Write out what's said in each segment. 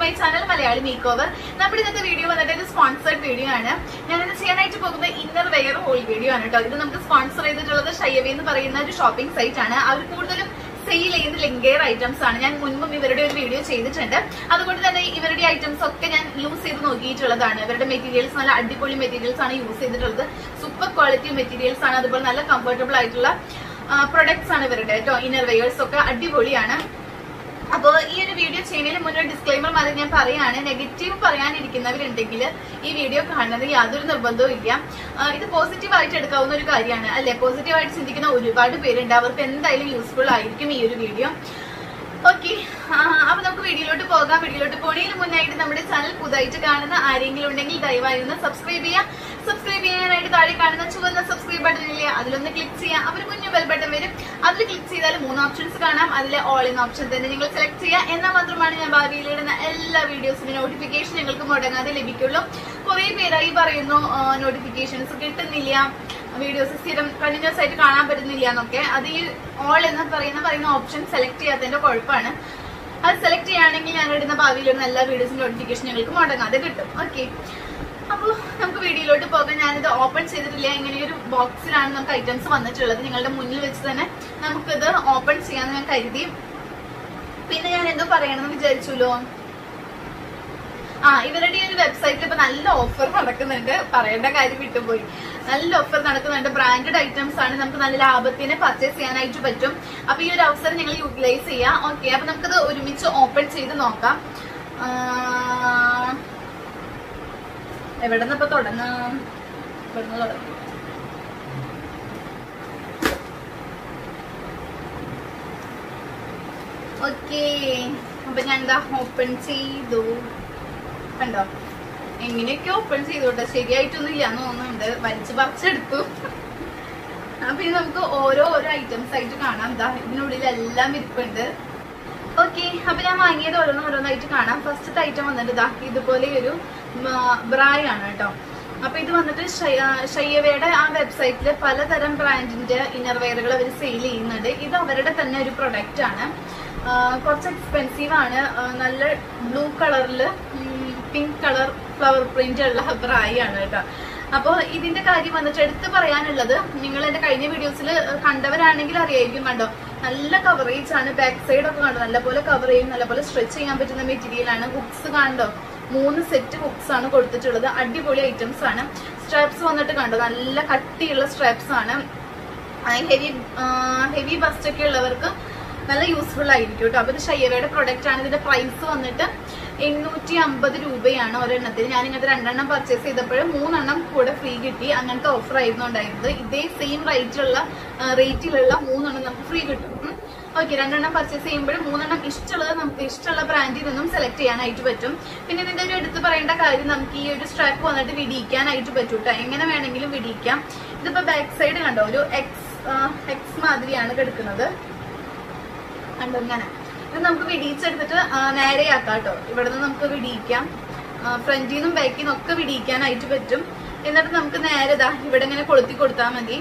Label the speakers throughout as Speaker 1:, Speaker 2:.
Speaker 1: My channel Malayali make over. നമ്മുടെ ഇന്നത്തെ video വന്നിട്ട് ഒരു സ്പോൺസർഡ് വീഡിയോ ആണ്. ഞാനിത് ചെയ്യാനായിട്ട് പോകുന്ന ഇന്നർ വെയർ ഹോൾ വീഡിയോ ആണ് കേട്ടോ. ഇത് നമുക്ക് സ്പോൺസർ ചെയ്തിട്ടുള്ളത് ഷയ്യവേ എന്ന് പറയുന്ന ഒരു ഷോപ്പിംഗ് സൈറ്റ് ആണ്. അവർ കൂടുതലും സെയിൽ ചെയ്യുന്ന ലെങ്കെയർ ഐറ്റംസ് ആണ്. ഞാൻ മുൻപും ഇവരുടെ ഒരു വീഡിയോ ചെയ്തിട്ടുണ്ട്. അതുകൊണ്ട് തന്നെ ഇവരുടെ ഐറ്റംസ് ഒക്കെ ഞാൻ യൂസ് ചെയ്ത് നോക്കിയിട്ടുള്ളതാണ്. ഇവരുടെ മെറ്റീരിയൽസ് നല്ല അടിപൊളി മെറ്റീരിയൽസ് ആണ് യൂസ് ചെയ്തിട്ടുള്ളത്. സൂപ്പർ ക്വാളിറ്റി മെറ്റീരിയൽസ് ആണ്. അതുപോലെ നല്ല കംഫർട്ടബിൾ ആയിട്ടുള്ള പ്രൊഡക്ട്സ് ആണ് ഇവരുടെ കേട്ടോ. ഇന്നർ വെയേഴ്സ് ഒക്കെ അടിപൊളിയാണ്. അപ്പോൾ ഈ ഒരു വീഡിയോ ചെയ്യുന്നതിന് മുന്നേ ഡിസ്ക്ലൈമർ മാറി ഞാൻ പറയാണ്, നെഗറ്റീവ് പറയാനിരിക്കുന്നവരുണ്ടെങ്കിൽ ഈ വീഡിയോ കാണുന്നത് യാതൊരു നിർബന്ധവും ഇല്ല. ഇത് പോസിറ്റീവായിട്ട് എടുക്കാവുന്ന ഒരു കാര്യമാണ് അല്ലെ. പോസിറ്റീവായിട്ട് ചിന്തിക്കുന്ന ഒരുപാട് പേരുണ്ട്. അവർക്ക് എന്തായാലും യൂസ്ഫുൾ ആയിരിക്കും ഈ ഒരു വീഡിയോ. ഓക്കെ, അപ്പൊ നമുക്ക് വീഡിയോയിലോട്ട് പോകാം. വീഡിയോയിലോട്ട് പോണതിന് മുന്നായിട്ട് നമ്മുടെ ചാനൽ പുതുതായിട്ട് കാണുന്ന ആരെങ്കിലും ഉണ്ടെങ്കിൽ ദയവായി ഒന്ന് സബ്സ്ക്രൈബ് ചെയ്യാം. സബ്സ്ക്രൈബ് ചെയ്യാനായിട്ട് താഴെ കാണുന്ന ചുവന്ന സബ്സ്ക്രൈബ് ബട്ടൺ ഇല്ലേ, അതിലൊന്ന് ക്ലിക്ക് ചെയ്യാം. അവർ കുഞ്ഞു ബെൽ ബട്ടൺ വരും. അതിൽ ക്ലിക്ക് ചെയ്താൽ 3 ഓപ്ഷൻസ് കാണാം. അതിലെ ഓൾ എന്ന ഓപ്ഷൻ തന്നെ നിങ്ങൾ സെലക്ട് ചെയ്യുക. എന്നാൽ മാത്രമാണ് ഞാൻ ഭാവിയിൽ ഇടുന്ന എല്ലാ വീഡിയോസിന്റെ നോട്ടിഫിക്കേഷൻ നിങ്ങൾക്ക് മുടങ്ങാതെ ലഭിക്കുള്ളൂ. കുറെ പേരായി പറയുന്നു നോട്ടിഫിക്കേഷൻസ് കിട്ടുന്നില്ല, വീഡിയോസ് സ്ഥിരം കണ്ടിന്യൂസ് ആയിട്ട് കാണാൻ പറ്റുന്നില്ല എന്നൊക്കെ. അത് ഈ ഓൾ എന്ന് പറയുന്ന ഓപ്ഷൻ സെലക്ട് ചെയ്യാത്തതിന്റെ കുഴപ്പമാണ്. അത് സെലക്ട് ചെയ്യുകയാണെങ്കിൽ ഞാൻ ഇടുന്ന ഭാവിയിലിടുന്ന എല്ലാ വീഡിയോസിന്റെ നോട്ടിഫിക്കേഷൻ നിങ്ങൾക്ക് മുടങ്ങാതെ കിട്ടും. ഓക്കെ, അപ്പോൾ നമുക്ക് വീഡിയോയിലോട്ട് പോകാം. ഞാനിത് ഓപ്പൺ ചെയ്തിട്ടില്ല. ഇങ്ങനെ ഒരു ബോക്സിലാണ് നമുക്ക് ഐറ്റംസ് വന്നിട്ടുള്ളത്. നിങ്ങളുടെ മുന്നിൽ വെച്ച് തന്നെ നമുക്കിത് ഓപ്പൺ ചെയ്യാന്ന് ഞാൻ കരുതി. പിന്നെ ഞാൻ എന്തോ പറയണമെന്ന് വിചാരിച്ചല്ലോ. ഇവരുടെ ഒരു വെബ്സൈറ്റിൽ ഇപ്പൊ നല്ല ഓഫർ നടക്കുന്നുണ്ട്. പറയേണ്ട കാര്യം വിട്ടുപോയി. നല്ല ഓഫർ നടക്കുന്നുണ്ട്. ബ്രാൻഡഡ് ഐറ്റംസ് ആണ്. നമുക്ക് നല്ല ലാഭത്തിന് പർച്ചേസ് ചെയ്യാനായിട്ട് പറ്റും. അപ്പൊ ഈ ഒരു അവസരം നിങ്ങൾ യൂട്ടിലൈസ് ചെയ്യാം. ഓക്കെ, അപ്പൊ നമുക്കത് ഒരുമിച്ച് ഓപ്പൺ ചെയ്ത് നോക്കാം. എവിടെ നിന്ന് ഇപ്പൊ തുടങ്ങാം? ഇവിടുന്ന് തുടങ്ങാം. ഓക്കെ, അപ്പൊ ഞാൻ എന്താ ഓപ്പൺ ചെയ്തു. കണ്ടോ, എങ്ങനെയൊക്കെ ഓപ്പൺ ചെയ്തോട്ടെ, ശരിയായിട്ടൊന്നും ഇല്ലാന്ന് തോന്നുന്നുണ്ട്. വലിച്ചു പറിച്ചെടുത്തു. അപ്പൊ ഇത് നമുക്ക് ഓരോ ഐറ്റംസ് ആയിട്ട് കാണാം. ദാ ഇതിനുള്ളിൽ എല്ലാം ഇരിപ്പുണ്ട്. ഓക്കെ, അപ്പൊ ഞാൻ വാങ്ങിയത് ഓരോന്നായിട്ട് കാണാം. ഫസ്റ്റത്തെ ഐറ്റം വന്നിട്ട് ഇതാ ഇതുപോലെ ഒരു ബ്രായ് ആണ് കേട്ടോ. അപ്പൊ ഇത് വന്നിട്ട് ഷയ്യവയുടെ ആ വെബ്സൈറ്റില് പലതരം ബ്രാൻഡിന്റെ ഇന്നർ വെയറുകൾ അവർ സെയിൽ ചെയ്യുന്നുണ്ട്. ഇത് അവരുടെ തന്നെ ഒരു പ്രൊഡക്റ്റ് ആണ്. കുറച്ച് എക്സ്പെൻസീവ് ആണ്. നല്ല ബ്ലൂ കളറില് പിങ്ക് കളർ ഫ്ലവർ പ്രിന്റ് ഉള്ള ബ്രായ് ആണ് കേട്ടോ. അപ്പൊ ഇതിന്റെ കാര്യം വന്നിട്ട് എടുത്ത് പറയാനുള്ളത്, നിങ്ങൾ എന്റെ കഴിഞ്ഞ വീഡിയോസിൽ കണ്ടവരാണെങ്കിൽ അറിയായിരിക്കും. കണ്ടോ, നല്ല കവറേജ് ആണ്. ബാക്ക് സൈഡ് ഒക്കെ കണ്ടോ, നല്ലപോലെ കവർ ചെയ്യും, നല്ലപോലെ സ്ട്രെച്ച് ചെയ്യാൻ പറ്റുന്ന മെറ്റീരിയൽ ആണ്. ഹുക്സ് കണ്ടോ, 3 സെറ്റ് ഹുക്സ് ആണ് കൊടുത്തിട്ടുള്ളത്. അടിപൊളി ഐറ്റംസ് ആണ്. സ്ട്രാപ്സ് വന്നിട്ട് കണ്ടോ, നല്ല കട്ടിയുള്ള സ്ട്രാപ്സ് ആണ്. ഹെവി ബസ്റ്റ് ഒക്കെ ഉള്ളവർക്ക് നല്ല യൂസ്ഫുൾ ആയിരിക്കും കേട്ടോ. അപ്പൊ ഇത് ഷയ്യവയുടെ പ്രൊഡക്റ്റ് ആണ്. ഇതിന്റെ പ്രൈസ് വന്നിട്ട് 850 രൂപയാണ് ഒരെണ്ണത്തിന്. ഞാനിങ്ങനത്തെ 2 എണ്ണം പർച്ചേസ് ചെയ്തപ്പോൾ 3 എണ്ണം കൂടെ ഫ്രീ കിട്ടി. അങ്ങനത്തെ ഓഫർ ആയിരുന്നു ഉണ്ടായിരുന്നത്. ഇതേ സെയിം റേറ്റിലുള്ള 3 എണ്ണം നമുക്ക് ഫ്രീ കിട്ടും. ഓക്കെ, 2 എണ്ണം പർച്ചേസ് ചെയ്യുമ്പോൾ 3 എണ്ണം ഇഷ്ടമുള്ളത് നമുക്ക് ഇഷ്ടമുള്ള ബ്രാൻഡിൽ നിന്നും സെലക്ട് ചെയ്യാനായിട്ട് പറ്റും. പിന്നെ ഇതിന്റെ ഒരു എടുത്ത് പറയേണ്ട കാര്യം, നമുക്ക് ഈ ഒരു സ്ട്രാപ്പ് വന്നിട്ട് വിടിയിക്കാനായിട്ട് പറ്റും കേട്ടോ. എങ്ങനെ വേണമെങ്കിലും വിടിയിക്കാം. ഇതിപ്പോ ബാക്ക് സൈഡ് കണ്ടോ, ഒരു എക്സ് മാതിരിയാണ് കിടക്കുന്നത്. കണ്ടോ, ഇങ്ങനെ ഇത് നമുക്ക് വിടിയിച്ചെടുത്തിട്ട് നേരെയാക്കാം കേട്ടോ. ഇവിടെ നിന്ന് നമുക്ക് വിടിയിക്കാം. ഫ്രണ്ടിൽ നിന്നും ബാക്കിൽ നിന്നും ഒക്കെ വിടിയിക്കാനായിട്ട് പറ്റും. എന്നിട്ട് നമുക്ക് നേരെ ഇതാ ഇവിടെ ഇങ്ങനെ കൊളുത്തി കൊടുത്താൽ മതി.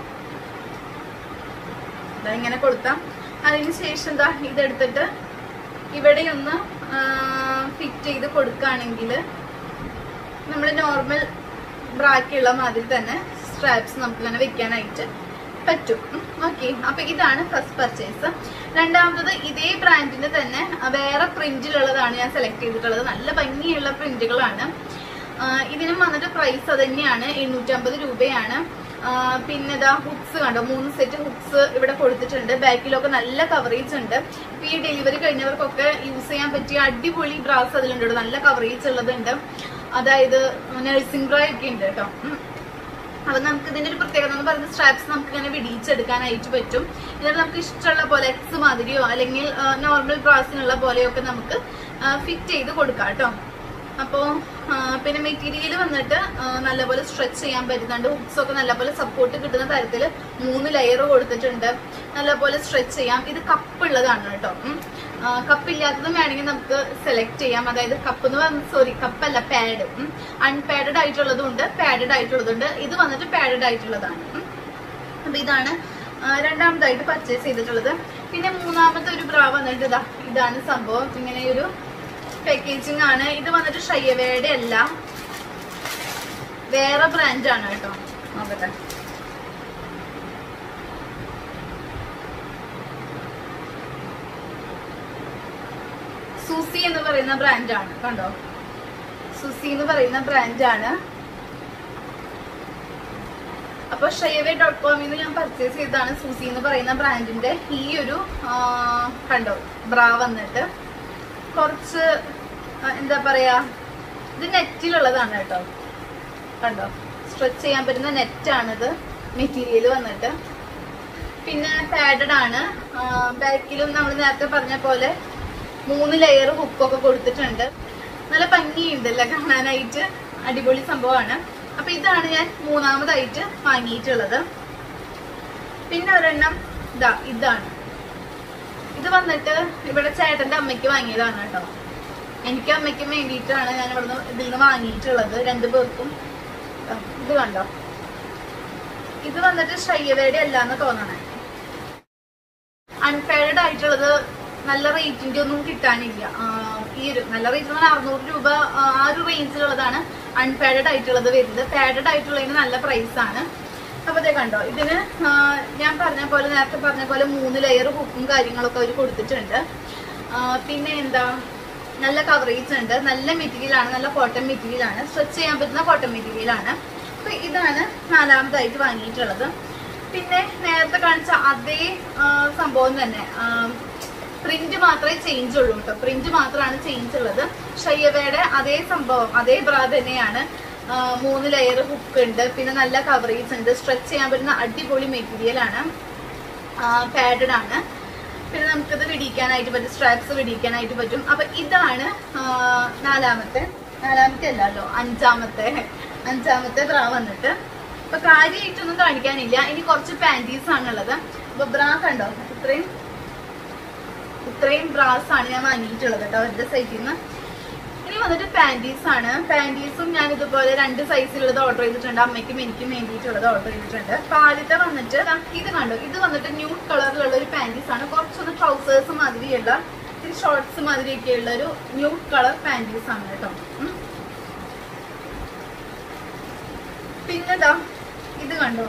Speaker 1: ഇതാ ഇങ്ങനെ കൊളുത്താം. അതിനുശേഷം എന്താ ഇതെടുത്തിട്ട് ഇവിടെ ഒന്ന് ഫിറ്റ് ചെയ്ത് കൊടുക്കുകയാണെങ്കിൽ നമ്മൾ നോർമൽ ബ്രാക്കുള്ള മാതിരി തന്നെ സ്ട്രാപ്സ് നമുക്ക് ഇങ്ങനെ വെക്കാനായിട്ട് പറ്റും. ഓക്കെ, അപ്പൊ ഇതാണ് ഫസ്റ്റ് പർച്ചേസ്. രണ്ടാമത്തത് ഇതേ ബ്രാൻഡിന്റെ തന്നെ വേറെ പ്രിന്റിലുള്ളതാണ് ഞാൻ സെലക്ട് ചെയ്തിട്ടുള്ളത്. നല്ല ഭംഗിയുള്ള പ്രിന്റുകളാണ്. ഇതിനും വന്നിട്ട് പ്രൈസ് അത് തന്നെയാണ്, 850 രൂപയാണ്. പിന്നെ ഇതാ ഹുക്സ് കണ്ടോ, 3 സെറ്റ് ഹുക്സ് ഇവിടെ കൊടുത്തിട്ടുണ്ട്. ബാക്കിലൊക്കെ നല്ല കവറേജ് ഉണ്ട്. ഇപ്പൊ ഈ ഡെലിവറി കഴിഞ്ഞവർക്കൊക്കെ യൂസ് ചെയ്യാൻ പറ്റിയ അടിപൊളി ബ്രാസ് അതിലുണ്ട്. നല്ല കവറേജ് ഉള്ളതുണ്ട്. അതായത് നഴ്സിംഗ് ബ്രാ ഒക്കെ ഉണ്ട് കേട്ടോ. അപ്പൊ നമുക്ക് ഇതിന്റെ ഒരു പ്രത്യേകത എന്ന് പറയുന്ന സ്ട്രാപ്സ് നമുക്ക് ഇങ്ങനെ വിടിയിച്ചെടുക്കാനായിട്ട് പറ്റും. എന്നിട്ട് നമുക്ക് ഇഷ്ടമുള്ള പോലെ എക്സ് മാതിരിയോ അല്ലെങ്കിൽ നോർമൽ ബ്രാസിനുള്ള പോലെയോ ഒക്കെ നമുക്ക് ഫിറ്റ് ചെയ്ത് കൊടുക്കാം കേട്ടോ. അപ്പോ പിന്നെ മെറ്റീരിയൽ വന്നിട്ട് നല്ലപോലെ സ്ട്രെച്ച് ചെയ്യാൻ പറ്റുന്നുണ്ട്. ഹുക്സ് ഒക്കെ നല്ലപോലെ സപ്പോർട്ട് കിട്ടുന്ന തരത്തിൽ 3 ലെയർ കൊടുത്തിട്ടുണ്ട്. നല്ലപോലെ സ്ട്രെച്ച് ചെയ്യാം. ഇത് കപ്പ് ഉള്ളതാണ് കേട്ടോ. കപ്പില്ലാത്തതും വേണമെങ്കിൽ നമുക്ക് സെലക്ട് ചെയ്യാം. അതായത് കപ്പ് എന്ന് പറഞ്ഞ കപ്പല്ല, പാഡ്. അൺപാഡഡ് ആയിട്ടുള്ളതും ഉണ്ട്, പാഡഡ് ആയിട്ടുള്ളതുണ്ട്. ഇത് വന്നിട്ട് പാഡഡ് ആയിട്ടുള്ളതാണ്. അപ്പൊ ഇതാണ് രണ്ടാമതായിട്ട് പർച്ചേസ് ചെയ്തിട്ടുള്ളത്. പിന്നെ മൂന്നാമത്തെ ഒരു ബ്രാ വന്നിട്ട് ഇതാണ് സംഭവം. ഇങ്ങനെ ഒരു പാക്കേജിംഗ് ആണ്. ഇത് വന്നിട്ട് ഷയ്യവയുടെ അല്ല, വേറെ ബ്രാൻഡാണ് കേട്ടോ. നോക്കട്ടെ, സൂസി എന്ന് പറയുന്ന ബ്രാൻഡാണ്. കണ്ടോ, സൂസി എന്ന് പറയുന്ന ബ്രാൻഡാണ്. അപ്പൊ ഷയ്യവേ.com ഞാൻ പർച്ചേസ് ചെയ്തതാണ് സൂസി എന്ന് പറയുന്ന ബ്രാൻഡിന്റെ ഈ ഒരു കണ്ടോ ബ്രാ വന്നിട്ട് കുറച്ച് എന്താ പറയാ, ഇത് നെറ്റിലുള്ളതാണ് കേട്ടോ. കണ്ടോ, സ്ട്രെച്ച് ചെയ്യാൻ പറ്റുന്ന നെറ്റാണിത് മെറ്റീരിയൽ വന്നിട്ട്. പിന്നെ പാഡഡ് ആണ്. ബാക്കിലും നമ്മൾ നേരത്തെ പറഞ്ഞ പോലെ 3 ലെയർ ഹുക്കൊക്കെ കൊടുത്തിട്ടുണ്ട്. നല്ല ഭംഗിയുണ്ടല്ലേ കാണാനായിട്ട്, അടിപൊളി സംഭവമാണ്. അപ്പൊ ഇതാണ് ഞാൻ മൂന്നാമതായിട്ട് വാങ്ങിയിട്ടുള്ളത്. പിന്നെ ഒരെണ്ണം ഇതാണ്. ഇത് വന്നിട്ട് ഇവിടെ ചേട്ടന്റെ അമ്മയ്ക്ക് വാങ്ങിയതാണ് കേട്ടോ. എനിക്ക് അമ്മയ്ക്കും വേണ്ടിയിട്ടാണ് ഞാൻ ഇവിടുന്ന് ഇതിൽ നിന്ന് വാങ്ങിയിട്ടുള്ളത്, 2 പേർക്കും. ഇത് കണ്ടോ, ഇത് വന്നിട്ട് ഷയ്യവയുടെ അല്ലാന്ന് തോന്നണേ. അൺപെയർഡ് ആയിട്ടുള്ളത് നല്ല റേറ്റിന്റെ ഒന്നും കിട്ടാനില്ല. ഈ ഒരു നല്ല റേറ്റ് 600 രൂപ ആ ഒരു റേഞ്ചിലുള്ളതാണ് അൺപാഡഡ് ആയിട്ടുള്ളത് വരുന്നത്. പാഡഡ് ആയിട്ടുള്ളതിന് നല്ല പ്രൈസ് ആണ്. അപ്പൊ അതേ കണ്ടോ, ഇതിന് ഞാൻ പറഞ്ഞ പോലെ നേരത്തെ പറഞ്ഞ പോലെ 3 ലെയർ ഹുക്കും കാര്യങ്ങളൊക്കെ അവർ കൊടുത്തിട്ടുണ്ട്. പിന്നെ എന്താ, നല്ല കവറേജ് ഉണ്ട്, നല്ല മെറ്റീരിയൽ ആണ്, നല്ല കോട്ടൺ മെറ്റീരിയൽ ആണ്, സ്ട്രെച്ച് ചെയ്യാൻ പറ്റുന്ന കോട്ടൺ മെറ്റീരിയൽ ആണ്. അപ്പൊ ഇതാണ് 4മതായിട്ട് വാങ്ങിയിട്ടുള്ളത്. പിന്നെ നേരത്തെ കാണിച്ച അതേ സംഭവം തന്നെ, പ്രിന്റ് മാത്രമേ ചേഞ്ച് ഉള്ളൂ കേട്ടോ. പ്രിന്റ് മാത്രമാണ് ചേഞ്ച് ഉള്ളത്. ഷയ്യവയുടെ അതേ സംഭവം, അതേ ബ്രാ തന്നെയാണ്. 3 ലെയർ ഹുക്ക് ഉണ്ട്, പിന്നെ നല്ല കവറേജ് ഉണ്ട്, സ്ട്രെച്ച് ചെയ്യാൻ പറ്റുന്ന അടിപൊളി മെറ്റീരിയൽ ആണ്, പാഡഡ് ആണ്. പിന്നെ നമുക്കിത് വിടിക്കാനായിട്ട് പറ്റും, സ്ട്രാപ്സ് വിടിക്കാനായിട്ട് പറ്റും. അപ്പൊ ഇതാണ് നാലാമത്തെ അല്ലല്ലോ, അഞ്ചാമത്തെ ബ്രാ വന്നിട്ട്. അപ്പൊ കാര്യമായിട്ടൊന്നും കാണിക്കാനില്ല. ഇനി കുറച്ച് പാൻറ്റീസ് ആണുള്ളത്. അപ്പൊ ബ്രാ കണ്ടോ, ഇത്രയും ബ്രാസ് ആണ് ഞാൻ വാങ്ങിയിട്ടുള്ളത് കേട്ടോ അവരുടെ സൈറ്റിൽ നിന്ന്. ഇനി വന്നിട്ട് പാൻറ്റീസ് ആണ്. പാൻറ്റീസും ഞാൻ ഇതുപോലെ 2 സൈസിലുള്ളത് ഓർഡർ ചെയ്തിട്ടുണ്ട്. അമ്മയ്ക്കും എനിക്കും വേണ്ടിയിട്ടുള്ളത് ഓർഡർ ചെയ്തിട്ടുണ്ട്. അപ്പൊ ആദ്യത്തെ വന്നിട്ട് ഇത് കണ്ടോ, ഇത് വന്നിട്ട് ന്യൂഡ് കളറിലുള്ള ഒരു പാൻറ്റീസ് ആണ്. കുറച്ചൊന്ന് ട്രൗസേഴ്സ് മാതിരിയുള്ള, ഇത്തിരി ഷോർട്സ് മാതിരിയൊക്കെയുള്ള ഒരു ന്യൂഡ് കളർ പാൻറ്റീസ് ആണ് കേട്ടോ. പിന്നെതാ ഇത് കണ്ടോ,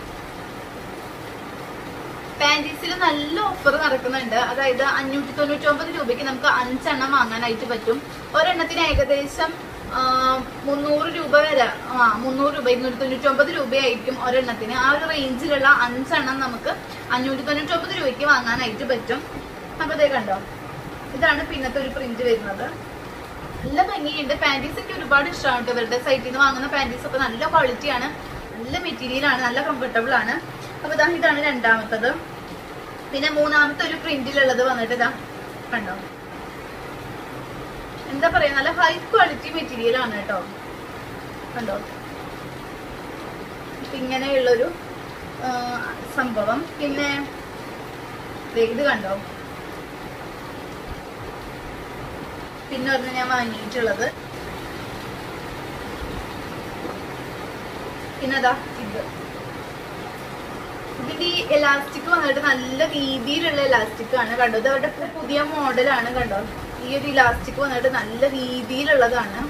Speaker 1: പാൻറ്റീസിൽ നല്ല ഓഫർ നടക്കുന്നുണ്ട്. അതായത് 599 രൂപയ്ക്ക് നമുക്ക് 5 എണ്ണം വാങ്ങാനായിട്ട് പറ്റും. ഒരെണ്ണത്തിന് ഏകദേശം 300 രൂപ വരെ, 300 രൂപ 299 രൂപയായിരിക്കും ഒരെണ്ണത്തിന്. ആ ഒരു റേഞ്ചിലുള്ള 5 എണ്ണം നമുക്ക് 599 രൂപയ്ക്ക് വാങ്ങാനായിട്ട് പറ്റും. അപ്പൊ അതേ കണ്ടോ, ഇതാണ് പിന്നത്തെ ഒരു പ്രിന്റ് വരുന്നത്. നല്ല ഭംഗിയുണ്ട്. പാൻറ്റീസ് എനിക്ക് ഒരുപാട് ഇഷ്ടമാണ്. ഇവരുടെ സൈറ്റിൽ നിന്ന് വാങ്ങുന്ന പാൻറ്റീസ് ഒക്കെ നല്ല ക്വാളിറ്റിയാണ്, നല്ല മെറ്റീരിയൽ ആണ്, നല്ല കംഫർട്ടബിൾ ആണ്. അപ്പൊ ഇതാണ് രണ്ടാമത്തത്. പിന്നെ മൂന്നാമത്തെ ഒരു പ്രിന്റിലുള്ളത് വന്നിട്ട് കണ്ടോ, എന്താ പറയാ, നല്ല ഹൈ ക്വാളിറ്റി മെറ്റീരിയൽ ആണ് കേട്ടോ. കണ്ടോ, ഇങ്ങനെയുള്ളൊരു സംഭവം. പിന്നെ ഇത് കണ്ടോ, പിന്നെ ഒരെണ്ണം ഞാൻ വാങ്ങിയിട്ടുള്ളത്. പിന്നെ ഇതിന്റെ ഈ എലാസ്റ്റിക് വന്നിട്ട് നല്ല രീതിയിലുള്ള എലാസ്റ്റിക് ആണ് കണ്ടോ. ഇത് അവരുടെ പുതിയ മോഡലാണ് കണ്ടോ. ഈ ഒരു ഇലാസ്റ്റിക് വന്നിട്ട് നല്ല രീതിയിലുള്ളതാണ്.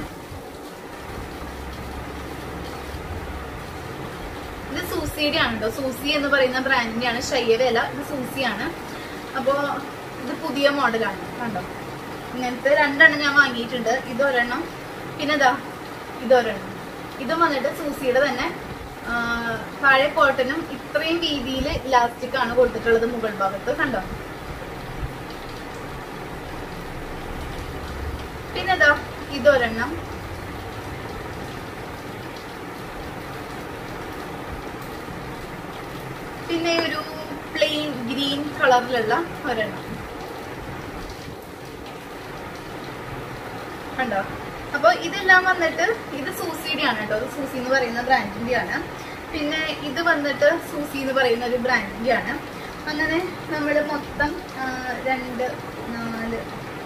Speaker 1: ഇത് സൂസിയുടെ ആണ് കേട്ടോ. സൂസി എന്ന് പറയുന്ന ബ്രാൻഡിന്റെ ആണ്, ഷയ്യവേ അല്ല, ഇത് സൂസിയാണ്. അപ്പോ ഇത് പുതിയ മോഡലാണ് കണ്ടോ. ഇങ്ങനത്തെ 2 എണ്ണം ഞാൻ വാങ്ങിയിട്ടുണ്ട്. ഇതൊരെണ്ണം, പിന്നെ ഇതൊരെണ്ണം. ഇതും വന്നിട്ട് സൂസിയുടെ തന്നെ താഴെ കോട്ടനും ഇത്രയും രീതിയിൽ ഇലാസ്റ്റിക് ആണ് കൊടുത്തിട്ടുള്ളത് മുകൾ ഭാഗത്ത് കണ്ടോ. പിന്നെ ഇതൊരെണ്ണം. പിന്നെ ഒരു പ്ലെയിൻ ഗ്രീൻ കളറിലുള്ള ഒരെണ്ണം കണ്ടോ. അപ്പൊ ഇതെല്ലാം വന്നിട്ട് ഇത് സൂസിയുടെ ആണ് കേട്ടോ. സൂസി എന്ന് പറയുന്ന ബ്രാൻഡിന്റെ ആണ്. പിന്നെ ഇത് വന്നിട്ട് സൂസി എന്ന് പറയുന്ന ഒരു ബ്രാൻഡിന്റെ ആണ്. അങ്ങനെ നമ്മൾ മൊത്തം 2, 4,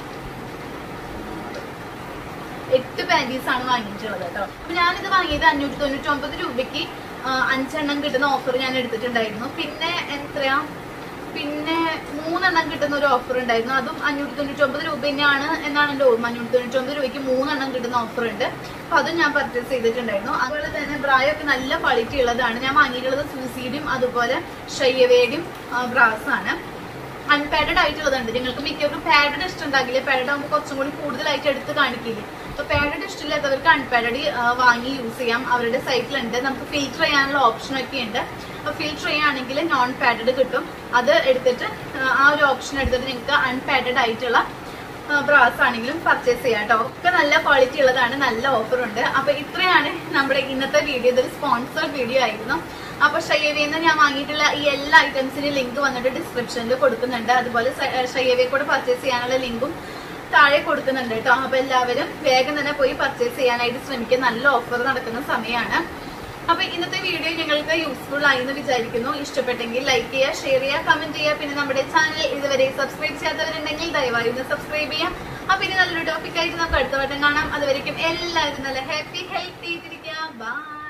Speaker 1: 8 പാൻറ്റീസ് ആണ് വാങ്ങിയിട്ടുള്ളത് കേട്ടോ. അപ്പൊ ഞാനിത് വാങ്ങിയത് 599 രൂപയ്ക്ക് 5 എണ്ണം കിട്ടുന്ന ഓഫർ ഞാൻ എടുത്തിട്ടുണ്ടായിരുന്നു. പിന്നെ എത്രയാ, പിന്നെ 3 എണ്ണം കിട്ടുന്ന കിട്ടുന്ന ഒരു ഓഫർ ഉണ്ടായിരുന്നു. അതും 599 രൂപ തന്നെയാണ് എന്നാണ് എന്റെ ഓർമ്മ. 599 രൂപയ്ക്ക് 3 എണ്ണം കിട്ടുന്ന ഓഫർ ഉണ്ട്. അപ്പൊ അതും ഞാൻ പർച്ചേസ് ചെയ്തിട്ടുണ്ടായിരുന്നു. അതുപോലെ തന്നെ ബ്രായൊക്കെ നല്ല ക്വാളിറ്റി ഉള്ളതാണ്. ഞാൻ വാങ്ങിയിട്ടുള്ളത് സൂസിയുടെയും അതുപോലെ ഷയ്യവയുടെയും ബ്രാസ് ആണ്. അൺപാഡഡ് ആയിട്ടുള്ളതുണ്ട്. നിങ്ങൾക്ക് മിക്കവർക്കും പാഡഡ് ഇഷ്ടമുണ്ടാകില്ലേ, പാഡഡ് ആകുമ്പോൾ കുറച്ചും കൂടി കൂടുതലായിട്ട് എടുത്ത് കാണിക്കില്ലേ. അപ്പൊ പാഡഡ് ഇഷ്ടമില്ലാത്തവർക്ക് അൺപാഡഡ് വാങ്ങി യൂസ് ചെയ്യാം. അവരുടെ സൈറ്റിലുണ്ട്. നമുക്ക് ഫിൽറ്റർ ചെയ്യാനുള്ള ഓപ്ഷൻ ഒക്കെ ഉണ്ട്. അപ്പൊ ഫിൽറ്റർ ചെയ്യുകയാണെങ്കിൽ നോൺ പാഡഡ് കിട്ടും. അത് എടുത്തിട്ട് ആ ഒരു ഓപ്ഷൻ എടുത്തിട്ട് നിങ്ങൾക്ക് അൺപാഡഡ് ആയിട്ടുള്ള ബ്രാസ് ആണെങ്കിലും പർച്ചേസ് ചെയ്യാം കേട്ടോ. ഒക്കെ നല്ല ക്വാളിറ്റി ഉള്ളതാണ്. നല്ല ഓഫർ ഉണ്ട്. അപ്പൊ ഇത്രയാണ് നമ്മുടെ ഇന്നത്തെ വീഡിയോ. ഇതൊരു സ്പോൺസർഡ് വീഡിയോ ആയിരുന്നു. അപ്പൊ ഷയ്യവയിൽ ഞാൻ വാങ്ങിയിട്ടുള്ള ഈ എല്ലാ ഐറ്റംസിന്റെ ലിങ്ക് വന്നിട്ട് ഡിസ്ക്രിപ്ഷനിൽ കൊടുക്കുന്നുണ്ട്. അതുപോലെ ഷയ്യവയെ കൂടെ പർച്ചേസ് ചെയ്യാനുള്ള ലിങ്കും താഴെ കൊടുക്കുന്നുണ്ട് കേട്ടോ. അപ്പൊ എല്ലാവരും വേഗം തന്നെ പോയി പർച്ചേസ് ചെയ്യാനായിട്ട് ശ്രമിക്കുക. നല്ല ഓഫർ നടക്കുന്ന സമയമാണ്. അപ്പൊ ഇന്നത്തെ വീഡിയോ നിങ്ങൾക്ക് യൂസ്ഫുൾ ആയി എന്ന് വിചാരിക്കുന്നു. ഇഷ്ടപ്പെട്ടെങ്കിൽ ലൈക്ക് ചെയ്യുക, ഷെയർ ചെയ്യുക, കമന്റ് ചെയ്യുക. പിന്നെ നമ്മുടെ ചാനൽ ഇതുവരെ സബ്സ്ക്രൈബ് ചെയ്യാത്തവരുണ്ടെങ്കിൽ ദയവായി ഒന്ന് സബ്സ്ക്രൈബ് ചെയ്യാം. അപ്പൊ ഇനി നല്ലൊരു ടോപ്പിക് ആയിട്ട് നമുക്ക് അടുത്ത വട്ടം കാണാം. അതുവരെയും എല്ലാവരും നല്ല ഹാപ്പി ഹെൽത്തി ഇരിക്കുക. ബൈ.